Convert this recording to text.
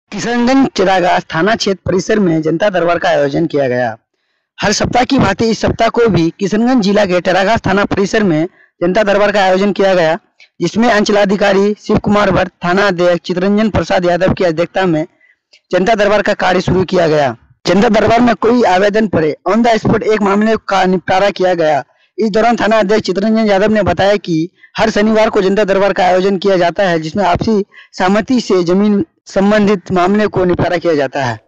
किशनगंज चिरागास थाना क्षेत्र परिसर में जनता दरबार का आयोजन किया गया। हर सप्ताह की भांति इस सप्ताह को भी किशनगंज जिला के चिरागास थाना परिसर में जनता दरबार का आयोजन किया गया, जिसमें अंचलाधिकारी शिव कुमार भट्ट, थाना अध्यक्ष चितरंजन प्रसाद यादव की अध्यक्षता में जनता दरबार का कार्य शुरू किया गया। जनता दरबार में कोई आवेदन पड़े ऑन द स्पॉट एक मामले का निपटारा किया गया। इस दौरान थाना अध्यक्ष चितरंजन यादव ने बताया कि हर शनिवार को जनता दरबार का आयोजन किया जाता है, जिसमें आपसी सहमति से जमीन संबंधित मामले को निपटारा किया जाता है।